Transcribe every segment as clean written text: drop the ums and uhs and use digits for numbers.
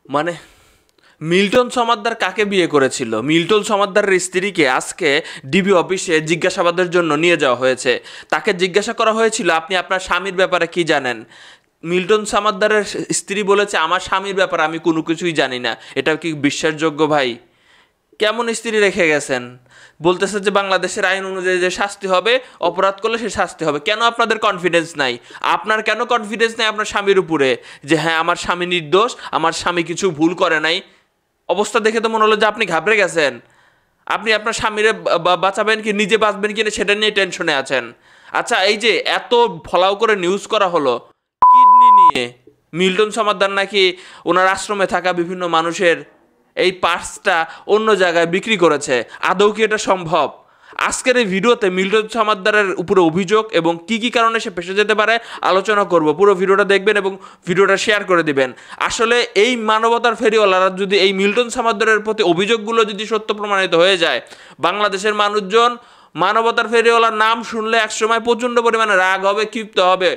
মানে মিল্টন সমাদ্দার কাকে বিয়ে করেছিল? মিল্টন সমাদ্দারের স্ত্রীকে আজকে ডিবি অফিসে জিজ্ঞাসাবাদের জন্য নিয়ে যাওয়া হয়েছে। তাকে জিজ্ঞাসা করা হয়েছিল, আপনি আপনার স্বামীর ব্যাপারে কি জানেন? মিল্টন সমাদ্দারের স্ত্রী বলেছে, আমার স্বামীর ব্যাপারে আমি কোনো কিছুই জানি না। এটা কি বিশ্বাসযোগ্য ভাই? কেমন স্ত্রী রেখে গেছেন? বলতেছে যে বাংলাদেশের আইন অনুযায়ী যে শাস্তি হবে, অপরাধ করলে সে শাস্তি হবে। কেন আপনাদের কনফিডেন্স নাই? আপনার কেন কনফিডেন্স নাই আপনার স্বামীর উপরে যে হ্যাঁ আমার স্বামী নির্দোষ, আমার স্বামী কিছু ভুল করে নাই? অবস্থা দেখে তো মনে হলো যে আপনি ঘাবড়ে গেছেন। আপনি আপনার স্বামীরে বাঁচাবেন কি নিজে বাঁচবেন কিনা সেটা নিয়ে টেনশনে আছেন। আচ্ছা, এই যে এত ফলাও করে নিউজ করা হলো কিডনি নিয়ে, মিল্টন সমাদ্দার নাকি ওনার আশ্রমে থাকা বিভিন্ন মানুষের এই পার্টসটা অন্য জায়গায় বিক্রি করেছে। আদৌ কি এটা সম্ভব? আজকের এই ভিডিওতে মিল্টন সমাদ্দারের উপরে অভিযোগ এবং কি কি কারণে সে ফেঁসে যেতে পারে আলোচনা করব। পুরো ভিডিওটা দেখবেন এবং ভিডিওটা শেয়ার করে দিবেন। আসলে এই মানবতার ফেরিওয়ালারা যদি এই মিল্টন সমাদ্দারের প্রতি অভিযোগগুলো যদি সত্য প্রমাণিত হয়ে যায়, বাংলাদেশের মানুষজন মানবতার ফেরিওয়ালার নাম শুনলে একসময় প্রচণ্ড পরিমাণে রাগ হবে, ক্ষিপ্ত হবে।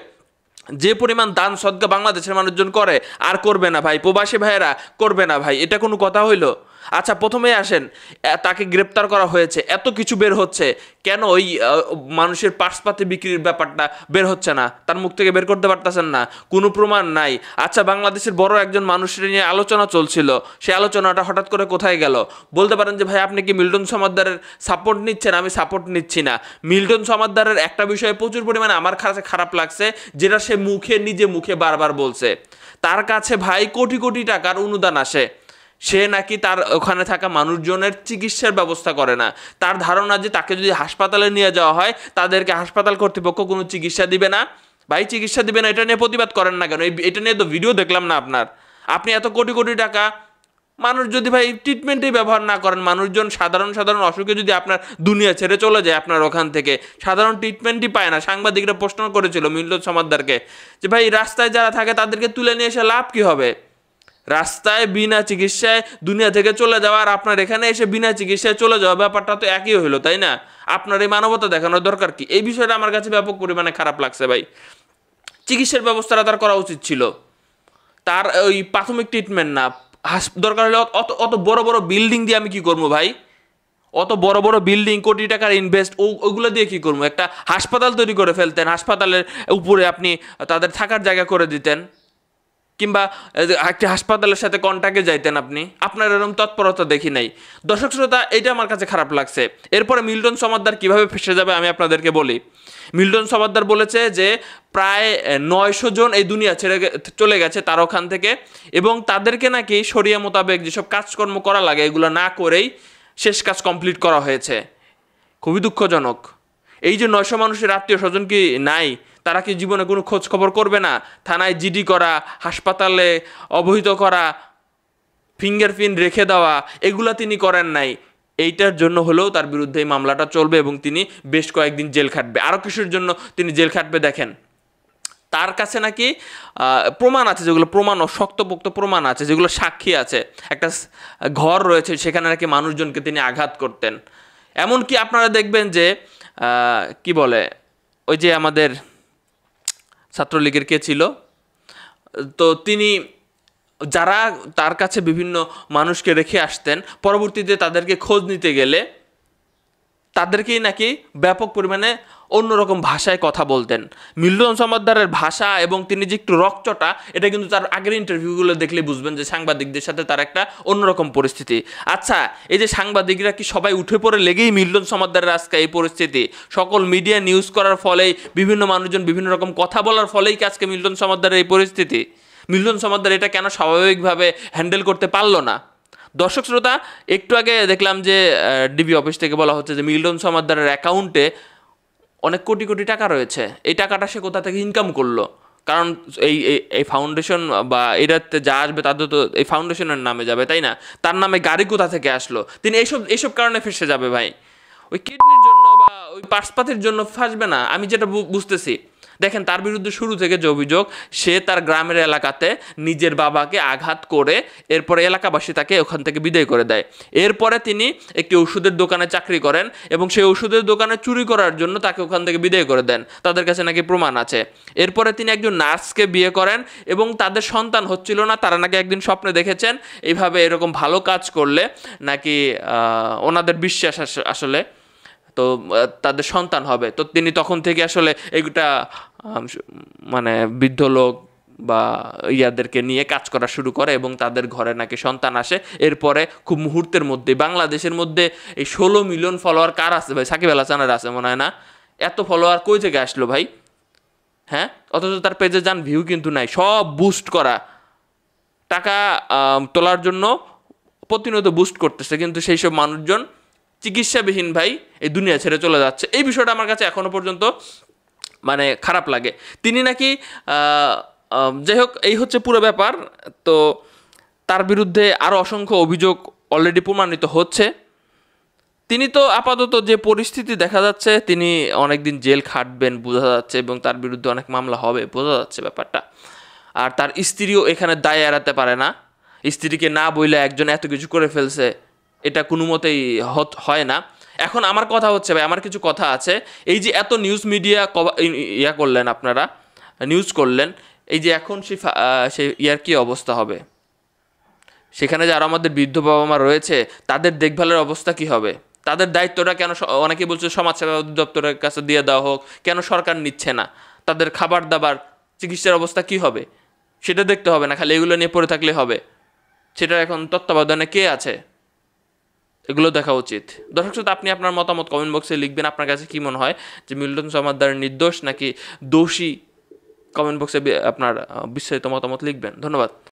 যে পরিমাণ দান সদকা বাংলাদেশের মানুষজন করে আর করবে না ভাই, প্রবাসী ভাইয়েরা করবে না ভাই, এটা কোনো কথা হইল? আচ্ছা, প্রথমেই আসেন, তাকে গ্রেপ্তার করা হয়েছে, এত কিছু বের হচ্ছে, কেন ওই মানুষের পার্সপাতি বিক্রির ব্যাপারটা বের হচ্ছে না? তার মুখ থেকে বের করতে পারতেছেন না, কোনো প্রমাণ নাই। আচ্ছা, বাংলাদেশের বড় একজন মানুষের নিয়ে আলোচনা চলছিল, সেই আলোচনাটা হঠাৎ করে কোথায় গেল? বলতে পারেন যে ভাই আপনি কি মিল্টন সমাদ্দারের সাপোর্ট নিচ্ছেন? আমি সাপোর্ট নিচ্ছি না। মিল্টন সমাদ্দারের একটা বিষয়ে প্রচুর পরিমাণে আমার কাছে খারাপ লাগছে, যেটা সে নিজে মুখে বারবার বলছে। তার কাছে ভাই কোটি কোটি টাকার অনুদান আসে, সে নাকি তার ওখানে থাকা মানুষজনের চিকিৎসার ব্যবস্থা করে না। তার ধারণা যে তাকে যদি হাসপাতালে নিয়ে যাওয়া হয় তাদেরকে হাসপাতাল কর্তৃপক্ষ কোনো চিকিৎসা দিবে না। ভাই চিকিৎসা দিবে না, এটা নিয়ে প্রতিবাদ করেন না কেন? এটা নিয়ে তো ভিডিও দেখলাম না আপনার। আপনি এত কোটি কোটি টাকা, মানুষ যদি ভাই ট্রিটমেন্টেই ব্যবহার না করেন, মানুষজন সাধারণ সাধারণ অসুখে যদি আপনার দুনিয়া ছেড়ে চলে যায়, আপনার ওখান থেকে সাধারণ ট্রিটমেন্টই পায় না। সাংবাদিকরা প্রশ্ন করেছিল মিল্টন সমাদ্দারকে যে ভাই রাস্তায় যারা থাকে তাদেরকে তুলে নিয়ে এসে লাভ কী হবে? রাস্তায় বিনা চিকিৎসায় দুনিয়া থেকে চলে যাওয়া আর আপনার এখানে এসে বিনা চিকিৎসায় চলে যাওয়া, ব্যাপারটা তো একই হইলো, তাই না? আপনার এই মানবতা দেখানোর দরকার কি? এই বিষয়টা আমার কাছে ব্যাপক পরিমাণে খারাপ লাগছে ভাই। চিকিৎসার ব্যবস্থাটা তার করা উচিত ছিল, তার ওই প্রাথমিক ট্রিটমেন্ট না। দরকার হলে অত অত বড় বড় বিল্ডিং দিয়ে আমি কি করবো ভাই? অত বড় বড় বিল্ডিং, কোটি টাকার ইনভেস্ট, ওগুলো দিয়ে কি করবো? একটা হাসপাতাল তৈরি করে ফেলতেন, হাসপাতালের উপরে আপনি তাদের থাকার জায়গা করে দিতেন, কিংবা একটি হাসপাতালের সাথে কন্ট্যাক্টে যাইতেন আপনি। আপনার এরকম তৎপরতা দেখি নাই। দর্শক শ্রোতা, এটা আমার কাছে খারাপ লাগছে। এরপরে মিল্টন সমাদ্দার কিভাবে ফেসে যাবে আমি আপনাদেরকে বলি। মিল্টন সমাদ্দার বলেছে যে প্রায় 900 জন এই দুনিয়া ছেড়ে চলে গেছে তার ওখান থেকে, এবং তাদেরকে নাকি শরিয়া মোতাবেক যেসব কাজকর্ম করা লাগে এগুলো না করেই শেষ কাজ কমপ্লিট করা হয়েছে। খুবই দুঃখজনক। এই যে 900 মানুষের আত্মীয় স্বজন কি নাই? তারা কি জীবনে কোনো খোঁজ খবর করবে না? থানায় জিডি করা, হাসপাতালে অবহিত করা, ফিঙ্গারপ্রিন্ট রেখে দেওয়া, এগুলা তিনি করেন নাই। এইটার জন্য হলেও তার বিরুদ্ধে এই মামলাটা চলবে এবং তিনি বেশ কয়েকদিন জেল খাটবে। আরও কিছুর জন্য তিনি জেল খাটবে। দেখেন, তার কাছে নাকি প্রমাণ আছে, যেগুলো প্রমাণ, শক্তপোক্ত প্রমাণ আছে, যেগুলো সাক্ষী আছে। একটা ঘর রয়েছে, সেখানে নাকি মানুষজনকে তিনি আঘাত করতেন। এমনকি আপনারা দেখবেন যে কি বলে, ওই যে আমাদের ছাত্রলীগের কে ছিল, তো তিনি যারা তার কাছে বিভিন্ন মানুষকে রেখে আসতেন, পরবর্তীতে তাদেরকে খোঁজ নিতে গেলে তাদেরকেই নাকি ব্যাপক পরিমাণে অন্যরকম ভাষায় কথা বলতেন। মিল্টন সমাদ্দারের ভাষা এবং তিনি যে একটু রকচটা, এটা কিন্তু তার আগের ইন্টারভিউগুলো দেখলে বুঝবেন যে সাংবাদিকদের সাথে তার একটা অন্যরকম পরিস্থিতি। আচ্ছা, এই যে সাংবাদিকরা কি সবাই উঠে পড়ে লেগেই মিল্টন সমাদ্দারের আজকে এই পরিস্থিতি? সকল মিডিয়া নিউজ করার ফলেই, বিভিন্ন মানুষজন বিভিন্ন রকম কথা বলার ফলেই কি আজকে মিল্টন সমাদ্দারের এই পরিস্থিতি? মিল্টন সমাদ্দার এটা কেন স্বাভাবিকভাবে হ্যান্ডেল করতে পারলো না? দর্শক শ্রোতা, একটু আগে দেখলাম যে ডিবি অফিস থেকে বলা হচ্ছে যে মিল্টন সমাদ্দারের অ্যাকাউন্টে অনেক কোটি কোটি টাকা রয়েছে। এই টাকাটা সে কোথা থেকে ইনকাম করলো? কারণ এই এই ফাউন্ডেশন বা এটাতে যা আসবে তাদের তো এই ফাউন্ডেশনের নামে যাবে, তাই না? তার নামে গাড়ি কোথা থেকে আসলো? তিনি এইসব কারণে ফেসে যাবে ভাই। ওই কিডনির জন্য বা ওই পার্সপাতির জন্য ফাঁসবে না, আমি যেটা বুঝতেছি। দেখেন তার বিরুদ্ধে শুরু থেকে যে অভিযোগ, সে তার গ্রামের এলাকাতে নিজের বাবাকে আঘাত করে এরপরে এলাকাবাসী তাকে ওখান থেকে বিদায় করে দেয়। এরপরে তিনি একটি ওষুধের দোকানে চাকরি করেন এবং সেই ওষুধের দোকানে চুরি করার জন্য তাকে ওখান থেকে বিদায় করে দেন, তাদের কাছে নাকি প্রমাণ আছে। এরপরে তিনি একজন নার্সকে বিয়ে করেন এবং তাদের সন্তান হচ্ছিল না, তারা নাকি একদিন স্বপ্নে দেখেছেন এইভাবে এরকম ভালো কাজ করলে নাকি ওনাদের বিশ্বাস আসলে তো তাদের সন্তান হবে। তো তিনি তখন থেকে আসলে এইটা মানে বৃদ্ধ লোক বা ইয়াদেরকে নিয়ে কাজ করা শুরু করে এবং তাদের ঘরে নাকি সন্তান আসে। এরপরে খুব মুহূর্তের মধ্যে বাংলাদেশের মধ্যে এই 16 মিলিয়ন ফলোয়ার কার আছে ভাই? সাকিব আল হাসানের আছে মনে হয় না? এত ফলোয়ার কই থেকে আসলো ভাই? হ্যাঁ, অথচ তার পেজে যান ভিউ কিন্তু নাই, সব বুস্ট করা, টাকা তোলার জন্য প্রতিনিয়ত বুস্ট করতেছে, কিন্তু সেই সব মানুষজন চিকিৎসাবিহীন ভাই এই দুনিয়া ছেড়ে চলে যাচ্ছে। এই বিষয়টা আমার কাছে এখনো পর্যন্ত মানে খারাপ লাগে। তিনি নাকি যাই হোক, এই হচ্ছে পুরো ব্যাপার। তো তার বিরুদ্ধে আরও অসংখ্য অভিযোগ অলরেডি প্রমাণিত হচ্ছে। তিনি তো আপাতত যে পরিস্থিতি দেখা যাচ্ছে, তিনি অনেকদিন জেল খাটবেন বোঝা যাচ্ছে এবং তার বিরুদ্ধে অনেক মামলা হবে বোঝা যাচ্ছে ব্যাপারটা। আর তার স্ত্রীও এখানে দায় এড়াতে পারে না। স্ত্রীকে না বইলে একজন এত কিছু করে ফেলছে, এটা কোনো মতেই হয় না। এখন আমার কথা হচ্ছে ভাই, আমার কিছু কথা আছে। এই যে এত নিউজ মিডিয়া ইয়া করলেন, আপনারা নিউজ করলেন, এই যে এখন সে ইয়ার কী অবস্থা হবে? সেখানে যারা আমাদের বৃদ্ধ বাবা মা রয়েছে তাদের দেখভালের অবস্থা কি হবে? তাদের দায়িত্বটা কেন অনেকে বলছে সমাজসেবা অধিদপ্তরের কাছে দিয়ে দেওয়া হোক, কেন সরকার নিচ্ছে না? তাদের খাবার দাবার চিকিৎসার অবস্থা কি হবে সেটা দেখতে হবে না, খালি এগুলো নিয়ে পড়ে থাকলে হবে? সেটা এখন তত্ত্বাবধানে কে আছে? এগুলো দেখা উচিত। দর্শক শ্রোতা, আপনি আপনার মতামত কমেন্ট বক্সে লিখবেন। আপনার কাছে কি মনে হয় যে মিল্টন সমাদ্দার নির্দোষ নাকি দোষী? কমেন্ট বক্সে আপনার বিস্তারিত মতামত লিখবেন। ধন্যবাদ।